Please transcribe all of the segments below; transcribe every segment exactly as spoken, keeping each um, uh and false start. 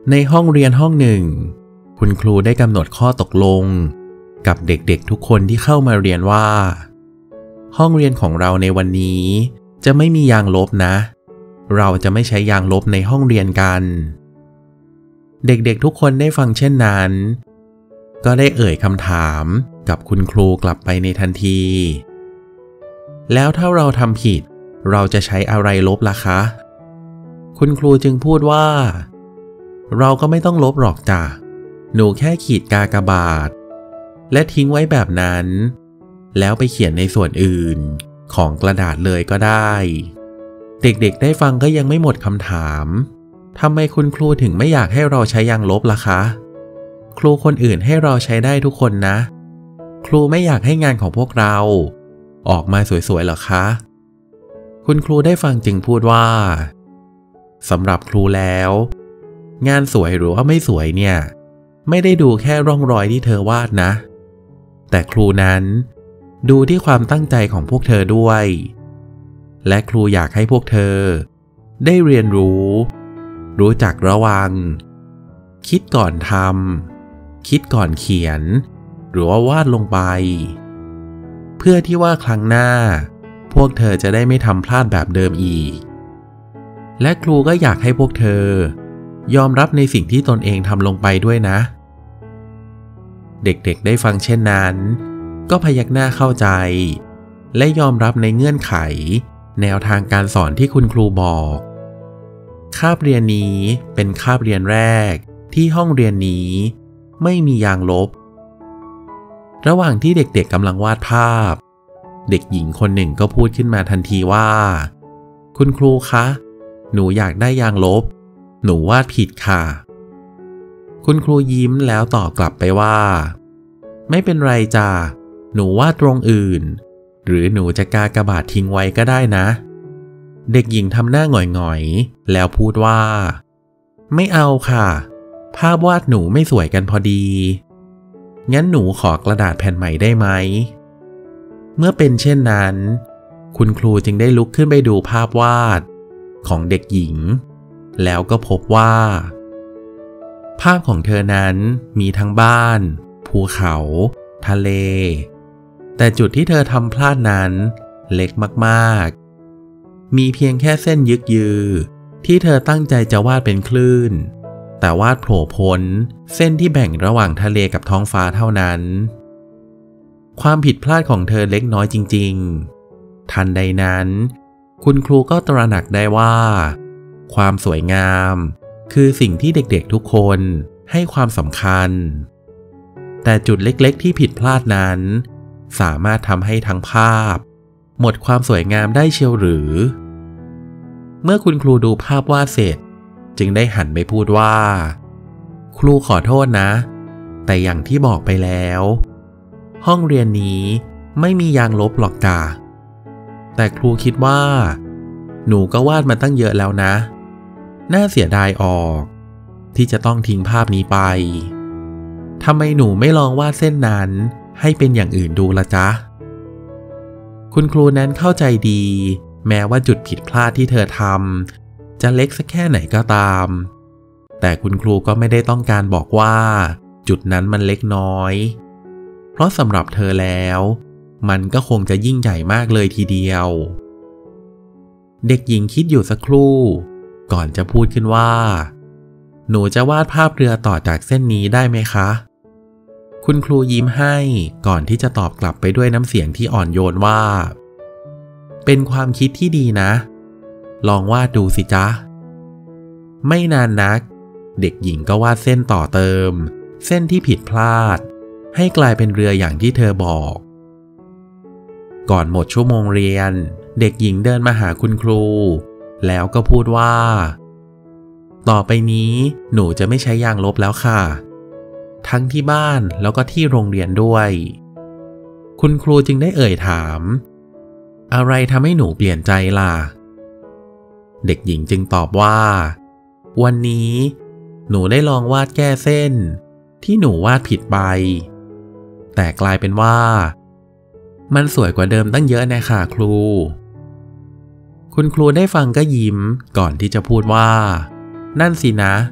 ในห้องเรียนห้องหนึ่งคุณครูได้กำหนดข้อตกลงกับเด็กๆทุกคนที่เข้ามาเรียนว่าห้องเรียนของเราในวันนี้จะไม่มียางลบนะเราจะไม่ใช้ยางลบในห้องเรียนกันเด็กๆทุกคนได้ฟังเช่นนั้นก็ได้เอ่ยคำถามกับคุณครูกลับไปในทันทีแล้วถ้าเราทำผิดเราจะใช้อะไรลบล่ะคะคุณครูจึงพูดว่าเราก็ไม่ต้องลบหรอกจ้ะหนูแค่ขีดกากบาทและทิ้งไว้แบบนั้นแล้วไปเขียนในส่วนอื่นของกระดาษเลยก็ได้เด็กๆได้ฟังก็ยังไม่หมดคำถามทำไมคุณครูถึงไม่อยากให้เราใช้ยางลบล่ะคะครูคนอื่นให้เราใช้ได้ทุกคนนะครูไม่อยากให้งานของพวกเราออกมาสวยๆหรอคะคุณครูได้ฟังจึงพูดว่าสำหรับครูแล้วงานสวยหรือว่าไม่สวยเนี่ยไม่ได้ดูแค่ร่องรอยที่เธอวาดนะแต่ครูนั้นดูที่ความตั้งใจของพวกเธอด้วยและครูอยากให้พวกเธอได้เรียนรู้รู้จักระวังคิดก่อนทำคิดก่อนเขียนหรือว่าวาดลงไปเพื่อที่ว่าครั้งหน้าพวกเธอจะได้ไม่ทำพลาดแบบเดิมอีกและครูก็อยากให้พวกเธอยอมรับในสิ่งที่ตนเองทำลงไปด้วยนะเด็กๆได้ฟังเช่นนั้นก็พยักหน้าเข้าใจและยอมรับในเงื่อนไขแนวทางการสอนที่คุณครูบอกคาบเรียนนี้เป็นคาบเรียนแรกที่ห้องเรียนนี้ไม่มียางลบระหว่างที่เด็กๆกำลังวาดภาพเด็กหญิงคนหนึ่งก็พูดขึ้นมาทันทีว่าคุณครูคะหนูอยากได้ยางลบหนูวาดผิดค่ะคุณครูยิ้มแล้วตอบกลับไปว่าไม่เป็นไรจ้ะหนูวาดตรงอื่นหรือหนูจะกากบาททิ้งไว้ก็ได้นะเด็กหญิงทำหน้าหงอยๆแล้วพูดว่าไม่เอาค่ะภาพวาดหนูไม่สวยกันพอดีงั้นหนูขอกระดาษแผ่นใหม่ได้ไหมเมื่อเป็นเช่นนั้นคุณครูจึงได้ลุกขึ้นไปดูภาพวาดของเด็กหญิงแล้วก็พบว่าภาพของเธอนั้นมีทั้งบ้านภูเขาทะเลแต่จุดที่เธอทำพลาดนั้นเล็กมากๆมีเพียงแค่เส้นยึกยือที่เธอตั้งใจจะวาดเป็นคลื่นแต่วาดโผล่พ้นเส้นที่แบ่งระหว่างทะเลกับท้องฟ้าเท่านั้นความผิดพลาดของเธอเล็กน้อยจริงๆทันใดนั้นคุณครูก็ตระหนักได้ว่าความสวยงามคือสิ่งที่เด็กๆทุกคนให้ความสำคัญแต่จุดเล็กๆที่ผิดพลาดนั้นสามารถทำให้ทั้งภาพหมดความสวยงามได้เชียวหรือเมื่อคุณครูดูภาพวาดเสร็จจึงได้หันไปพูดว่าครูขอโทษนะแต่อย่างที่บอกไปแล้วห้องเรียนนี้ไม่มียางลบหรอกจ้ะแต่ครูคิดว่าหนูก็วาดมาตั้งเยอะแล้วนะน่าเสียดายออกที่จะต้องทิ้งภาพนี้ไปทำไมหนูไม่ลองวาดเส้นนั้นให้เป็นอย่างอื่นดูละจ๊ะคุณครูนั้นเข้าใจดีแม้ว่าจุดผิดพลาดที่เธอทำจะเล็กสักแค่ไหนก็ตามแต่คุณครูก็ไม่ได้ต้องการบอกว่าจุดนั้นมันเล็กน้อยเพราะสำหรับเธอแล้วมันก็คงจะยิ่งใหญ่มากเลยทีเดียวเด็กหญิงคิดอยู่สักครู่ก่อนจะพูดขึ้นว่าหนูจะวาดภาพเรือต่อจากเส้นนี้ได้ไหมคะคุณครูยิ้มให้ก่อนที่จะตอบกลับไปด้วยน้ำเสียงที่อ่อนโยนว่าเป็นความคิดที่ดีนะลองวาดดูสิจ๊ะไม่นานนักเด็กหญิงก็วาดเส้นต่อเติมเส้นที่ผิดพลาดให้กลายเป็นเรืออย่างที่เธอบอกก่อนหมดชั่วโมงเรียนเด็กหญิงเดินมาหาคุณครูแล้วก็พูดว่าต่อไปนี้หนูจะไม่ใช้ยางลบแล้วค่ะทั้งที่บ้านแล้วก็ที่โรงเรียนด้วยคุณครูจึงได้เอ่ยถามอะไรทำให้หนูเปลี่ยนใจล่ะเด็กหญิงจึงตอบว่าวันนี้หนูได้ลองวาดแก้เส้นที่หนูวาดผิดไปแต่กลายเป็นว่ามันสวยกว่าเดิมตั้งเยอะนะค่ะครูคุณครูได้ฟังก็ยิ้มก่อนที่จะพูดว่านั่นสินะ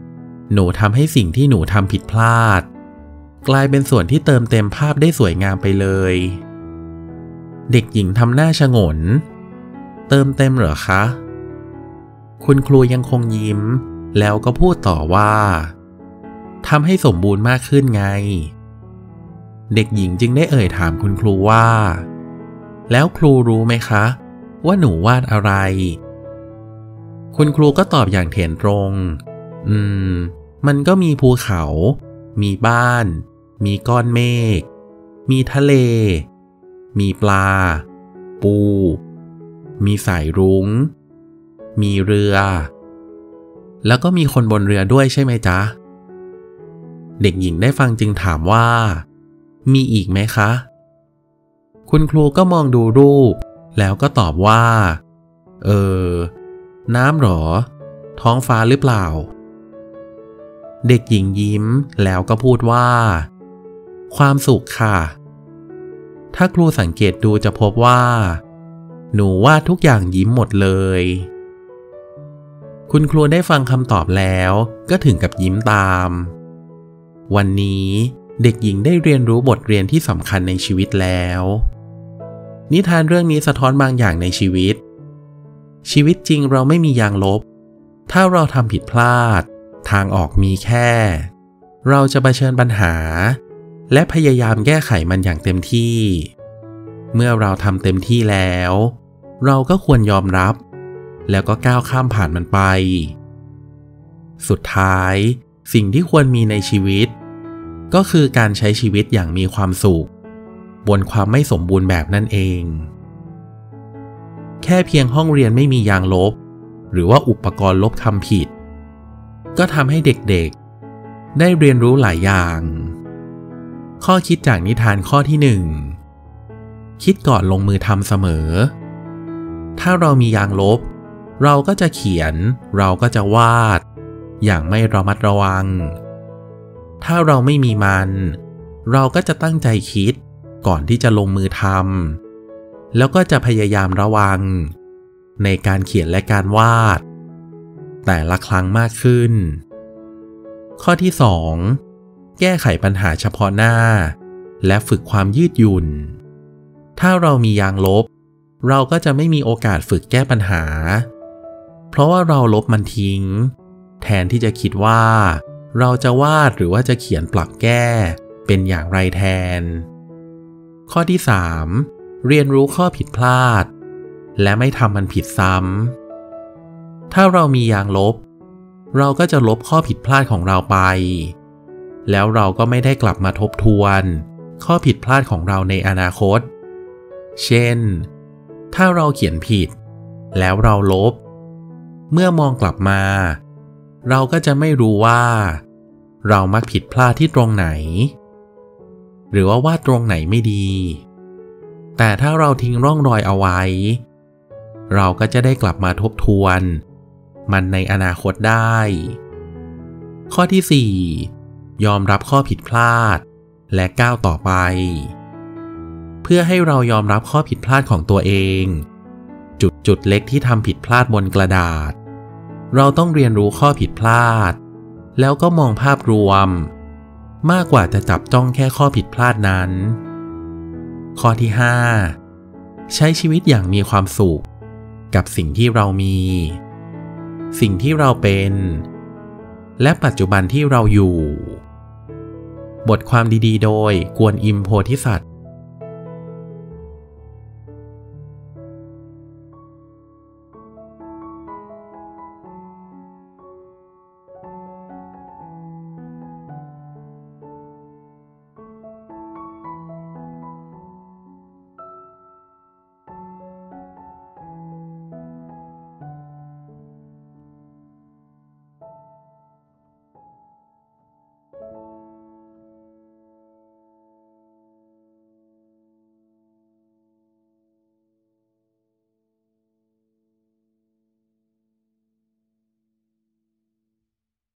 หนูทำให้สิ่งที่หนูทำผิดพลาดกลายเป็นส่วนที่เติมเต็มภาพได้สวยงามไปเลยเด็กหญิงทำหน้าฉงนเติมเต็มเหรอคะคุณครูยังคงยิ้มแล้วก็พูดต่อว่าทำให้สมบูรณ์มากขึ้นไงเด็กหญิงจึงได้เอ่ยถามคุณครูว่าแล้วครูรู้ไหมคะว่าหนูวาดอะไรคุณครูก็ตอบอย่างเถนตรงอืมมันก็มีภูเขามีบ้านมีก้อนเมฆมีทะเลมีปลาปูมีสายรุ้งมีเรือแล้วก็มีคนบนเรือด้วยใช่ไหมจ๊ะเด็กหญิงได้ฟังจึงถามว่ามีอีกไหมคะคุณครูก็มองดูรูปแล้วก็ตอบว่าเออน้ำหรอท้องฟ้าหรือเปล่าเด็กหญิงยิ้มแล้วก็พูดว่าความสุขค่ะถ้าครูสังเกตดูจะพบว่าหนูวาดทุกอย่างยิ้มหมดเลยคุณครูได้ฟังคำตอบแล้วก็ถึงกับยิ้มตามวันนี้เด็กหญิงได้เรียนรู้บทเรียนที่สำคัญในชีวิตแล้วนิทานเรื่องนี้สะท้อนบางอย่างในชีวิตชีวิตจริงเราไม่มียางลบถ้าเราทำผิดพลาดทางออกมีแค่เราจะเผชิญปัญหาและพยายามแก้ไขมันอย่างเต็มที่เมื่อเราทำเต็มที่แล้วเราก็ควรยอมรับแล้วก็ก้าวข้ามผ่านมันไปสุดท้ายสิ่งที่ควรมีในชีวิตก็คือการใช้ชีวิตอย่างมีความสุขบนความไม่สมบูรณ์แบบนั่นเองแค่เพียงห้องเรียนไม่มียางลบหรือว่าอุปกรณ์ลบคำผิดก็ทำให้เด็กๆได้เรียนรู้หลายอย่างข้อคิดจากนิทานข้อที่หนึ่งคิดก่อนลงมือทำเสมอถ้าเรามียางลบเราก็จะเขียนเราก็จะวาดอย่างไม่ระมัดระวังถ้าเราไม่มีมันเราก็จะตั้งใจคิดก่อนที่จะลงมือทำแล้วก็จะพยายามระวังในการเขียนและการวาดแต่ละครั้งมากขึ้นข้อที่สองแก้ไขปัญหาเฉพาะหน้าและฝึกความยืดหยุ่นถ้าเรามียางลบเราก็จะไม่มีโอกาสฝึกแก้ปัญหาเพราะว่าเราลบมันทิ้งแทนที่จะคิดว่าเราจะวาดหรือว่าจะเขียนปรับแก้เป็นอย่างไรแทนข้อที่สามเรียนรู้ข้อผิดพลาดและไม่ทำมันผิดซ้ำถ้าเรามียางลบเราก็จะลบข้อผิดพลาดของเราไปแล้วเราก็ไม่ได้กลับมาทบทวนข้อผิดพลาดของเราในอนาคตเช่นถ้าเราเขียนผิดแล้วเราลบเมื่อมองกลับมาเราก็จะไม่รู้ว่าเรามักผิดพลาดที่ตรงไหนหรือว่าวาดตรงไหนไม่ดีแต่ถ้าเราทิ้งร่องรอยเอาไว้เราก็จะได้กลับมาทบทวนมันในอนาคตได้ข้อที่สี่ยอมรับข้อผิดพลาดและก้าวต่อไปเพื่อให้เรายอมรับข้อผิดพลาดของตัวเองจุดจุดเล็กที่ทำผิดพลาดบนกระดาษเราต้องเรียนรู้ข้อผิดพลาดแล้วก็มองภาพรวมมากกว่าจะจับจ้องแค่ข้อผิดพลาดนั้นข้อที่ห้าใช้ชีวิตอย่างมีความสุขกับสิ่งที่เรามีสิ่งที่เราเป็นและปัจจุบันที่เราอยู่บทความดีๆโดยกวนอิมโพธิสัตว์